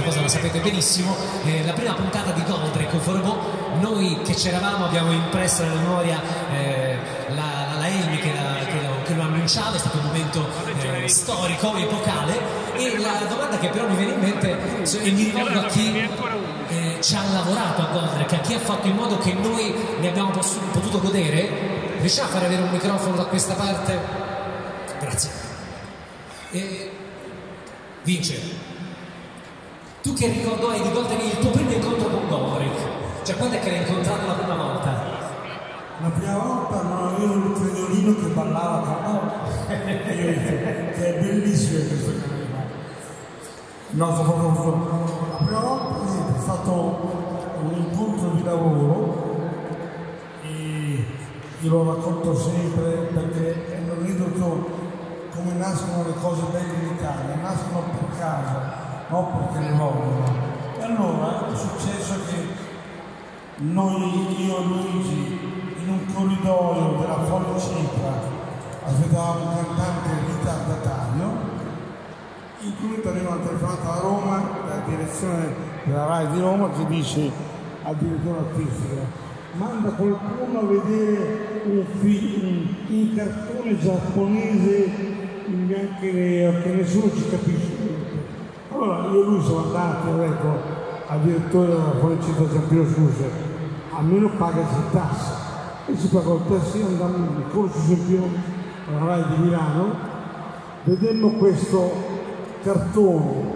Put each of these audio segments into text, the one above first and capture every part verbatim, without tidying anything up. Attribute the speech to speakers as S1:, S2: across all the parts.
S1: cosa la sapete benissimo, eh, la prima puntata di Goldrake Uforobò, noi che c'eravamo abbiamo impresso nella memoria eh, la, la, la Amy che, la, che, lo, che lo annunciava, è stato un momento eh, storico, epocale, e la domanda che però mi viene in mente, e mi rivolgo a chi eh, ci ha lavorato a Goldrake, a chi ha fatto in modo che noi ne abbiamo potuto godere, riusciamo a fare avere un microfono da questa parte? Grazie. E... Vince, tu che ricordo hai di Goldrake il tuo primo incontro con Goldrake? Cioè quando è che l'hai incontrato la prima volta?
S2: La prima volta non avevo il cagnolino che ballava con me, che è bellissimo questo cagnolino. No, la prima volta è stato un incontro di lavoro e io lo racconto sempre perché è un aneddoto come nascono le cose belle in Italia, nascono per caso, non perché le vogliono. E allora è successo che noi, io e Luigi, in un corridoio della Folle Cipra, aspettavamo un cantante ritardatario, in cui arriva una telefonata a Roma, dalla direzione della RAI di Roma, che dice al direttore artistico: manda qualcuno a vedere un film, un cartone giapponese in bianco e nero che nessuno ci capisce. Allora io e lui siamo andati, ho detto al direttore della Folicità Giampino Suse, almeno pagaci il tasso, e ci pagò il tasso. Andammo in corso Sempione alla RAI di Milano, vedemmo questo cartone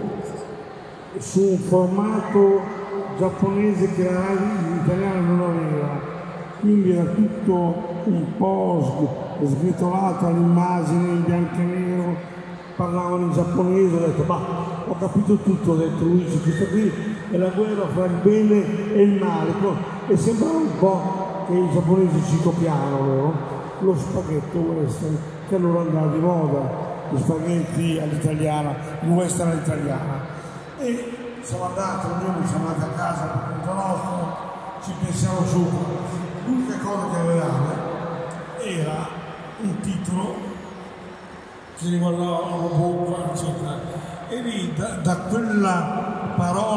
S2: su un formato giapponese che la RAI in italiano non aveva, quindi era tutto un po' sgretolato all'immagine in bianco e nero, parlavano in giapponese. Ho detto, ma ho capito tutto, ho detto Luigi, questa qui è la guerra fra il bene e il male, e sembrava un po' che i giapponesi ci copiavano loro lo spaghetto western, che allora andava di moda, gli spaghetti all'italiana, il western all'italiana. E siamo andati, ognuno siamo andati a casa per conto nostro, ci pensiamo su. L'unica cosa che avevamo era un titolo che riguardava un robot, eccetera. E lì da, da quella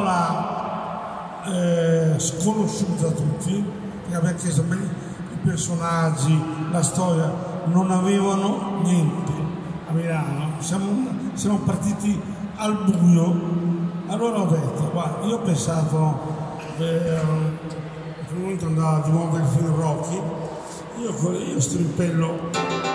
S2: parola eh, sconosciuta a tutti, che abbiamo chiesto per i personaggi, la storia, non avevano niente a Milano. Siamo, siamo partiti al buio. Allora ho detto, guarda, io ho pensato, eh, in quel momento andava di moda il film Rocky, io, io strimpello,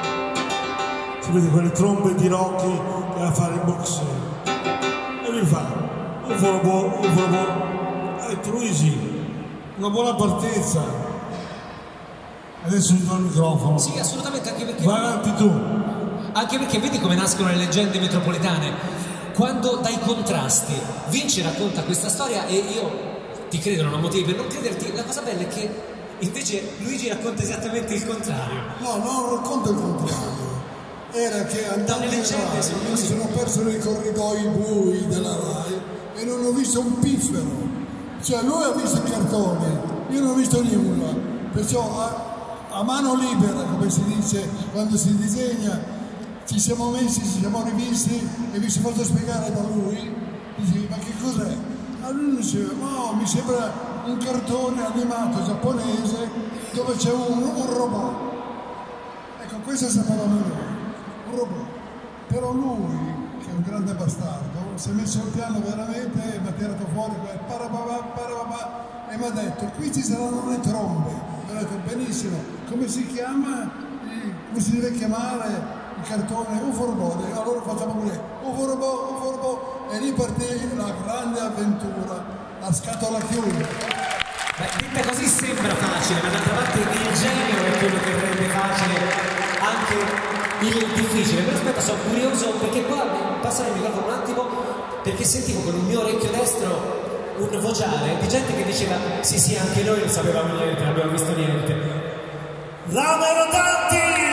S2: si vede quelle trombe di Rocky che va a fare il boxeo, e lui fa, Uforobò, Uforobò, ha detto Luigi, una buona partenza, adesso gli do il microfono.
S1: Sì, assolutamente, anche perché...
S2: Vai avanti tu.
S1: Anche perché vedi come nascono le leggende metropolitane. Quando dai contrasti, Vince racconta questa storia e io ti credo, non ho motivi per non crederti. La cosa bella è che invece Luigi racconta esattamente il contrario.
S3: No, non racconta il contrario. Era che andando in Rai, io mi sono perso nei corridoi bui della Rai e non ho visto un piffero. Cioè lui ha visto i cartoni, io non ho visto nulla. Perciò a, a mano libera, come si dice quando si disegna, ci siamo messi, ci siamo rivisti e mi si è fatto spiegare da lui. Dice, ma che cos'è? A lui diceva, no, mi sembra un cartone animato giapponese dove c'è un, un robot. Ecco, questo sembrava noi, un robot. Però lui, che è un grande bastardo, si è messo al piano veramente e mi ha tirato fuori quel parababà, parababà, e mi ha detto, qui ci saranno le trombe. Ho detto, benissimo, come si chiama, come si deve chiamare il cartone Uforobò? Allora facciamo così, Uforobò, Uforobò, e lì partì la grande avventura, la scatola chiusa.
S1: Beh, detta così sembra facile, ma d'altra parte il genio è quello che rende facile anche il difficile. Però aspetta, sono curioso perché qua passare il microfono un attimo, perché sentivo con il mio orecchio destro un vociare di gente che diceva sì sì, anche noi non sapevamo niente, non abbiamo visto niente.
S4: Lamero tanti!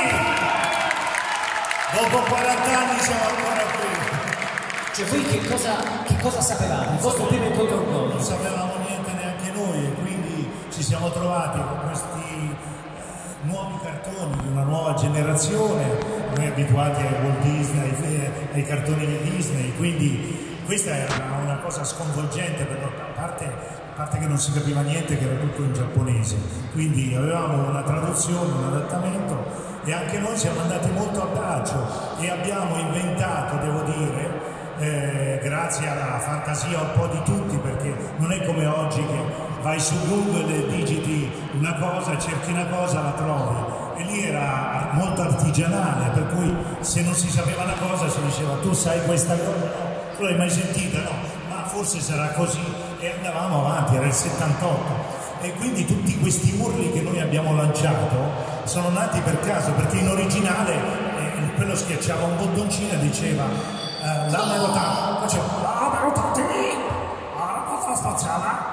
S4: Dopo quaranta anni siamo ancora qui.
S1: Cioè voi che cosa, che cosa sapevate? Il vostro primo incontro con noi?
S4: Non sapevamo niente neanche noi e quindi ci siamo trovati con questi eh, nuovi cartoni di una nuova generazione, noi abituati ai Walt Disney, ai, ai cartoni di Disney, quindi questa era una cosa sconvolgente, per a parte, a parte che non si capiva niente, che era tutto in giapponese, quindi avevamo una traduzione, un adattamento, e anche noi siamo andati molto a braccio e abbiamo inventato, devo dire, eh, grazie alla fantasia un po' di tutti, perché non è come oggi che vai su Google e digiti una cosa, cerchi una cosa, la trovi. E lì era molto artigianale, per cui se non si sapeva una cosa si diceva tu sai questa cosa, no, tu l'hai mai sentita? No, ma forse sarà così, e andavamo avanti, era il settantotto, e quindi tutti questi urli che noi abbiamo lanciato sono nati per caso, perché in originale eh, quello schiacciava un bottoncino e diceva eh, la melotà, faceva la melotà, la cosa spaziale,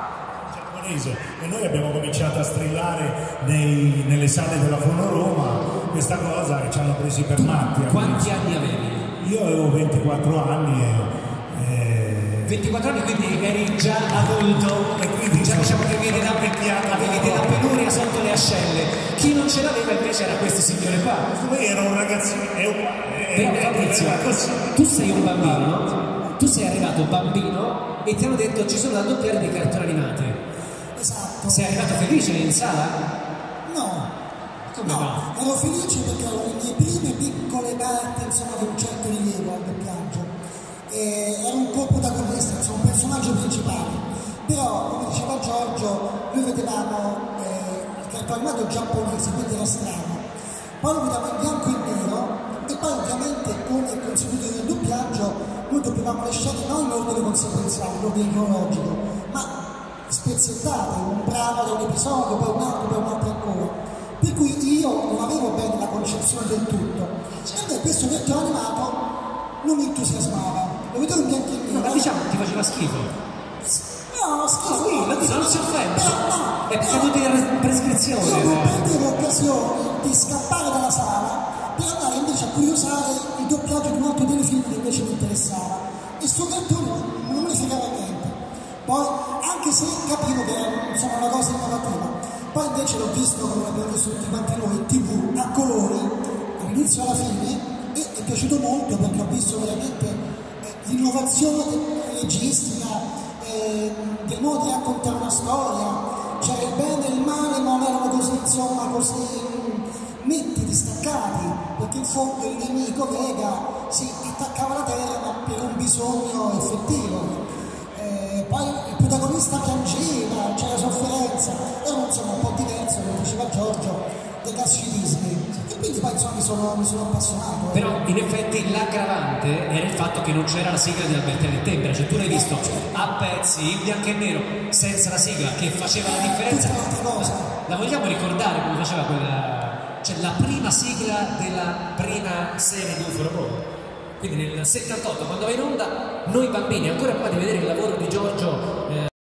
S4: e noi abbiamo cominciato a strillare nei, nelle sale della Fono Roma questa cosa, e ci hanno presi per matti.
S1: Quanti anni avevi?
S4: Io avevo ventiquattro anni e, e...
S1: ventiquattro anni, quindi eri già adulto e quindi già diciamo che avevi della, avevi della penuria sotto le ascelle. Chi non ce l'aveva invece era questo signore qua.
S4: Lui era un ragazzino, è un, è,
S1: Bene,
S4: è,
S1: Fabrizio,
S4: è
S1: tu sei un bambino, no? Tu sei arrivato bambino e ti hanno detto ci sono da doppiare dei cartoni animati.
S3: Esatto.
S1: Sei arrivato felice in sala?
S3: No.
S1: Come
S3: no,
S1: no?
S3: ero felice perché avevo le mie prime piccole parti, insomma, di un certo rilievo al doppiaggio. E ero un po' protagonista, insomma, un personaggio principale. Però, come diceva Giorgio, noi vedevamo eh, il cartone animato giapponese, quindi era strano. Poi lo vedevamo in bianco e nero, e poi ovviamente con il contributo del doppiaggio noi doppiavamo le scene non in ordine conseguenziale, in ordine cronologico, ma spezzettate, un brano da un episodio, poi un altro, poi un altro ancora. Per cui io non avevo bene la concezione del tutto. E beh, questo cartone animato non mi entusiasmava. Lo vedevo in bianco e nero.
S1: No, ma diciamo ti faceva schifo.
S3: No, schifo.
S1: Sì, lo dico, non si offende.
S3: Però no.
S1: È caduto in prescrizione.
S3: Io non perdevo occasione di scappare dalla sala per andare invece a curiosare il doppiaggio di un altro telefilm che invece mi interessava. E sto cartone non me ne fregava niente. Poi, anche se capivo che era insomma, una cosa innovativa, poi invece l'ho visto, come l'abbiamo visto tutti quanti noi, in tv a colori, dall'inizio alla fine, e è piaciuto molto perché ho visto veramente eh, l'innovazione registica, eh, del modo di raccontare una storia, c'era il bene e il male, ma non erano così, insomma, così mh, netti, distaccati, perché in fondo il nemico Vega si attaccava alla terra ma per un bisogno effettivo. Poi il protagonista piangeva, c'era sofferenza, era insomma un po' diverso, come diceva Giorgio, dei classici Disney. E quindi poi insomma mi sono, mi sono appassionato.
S1: Però in effetti l'aggravante era il fatto che non c'era la sigla di Albertina e Tempera, cioè tu l'hai visto a pezzi, in bianco e nero, senza la sigla che faceva la differenza. La vogliamo ricordare come faceva quella, cioè la prima sigla della prima serie di U F O Robot? Quindi nel settantotto, quando va in onda, noi bambini, ancora prima di vedere il lavoro di Giorgio eh,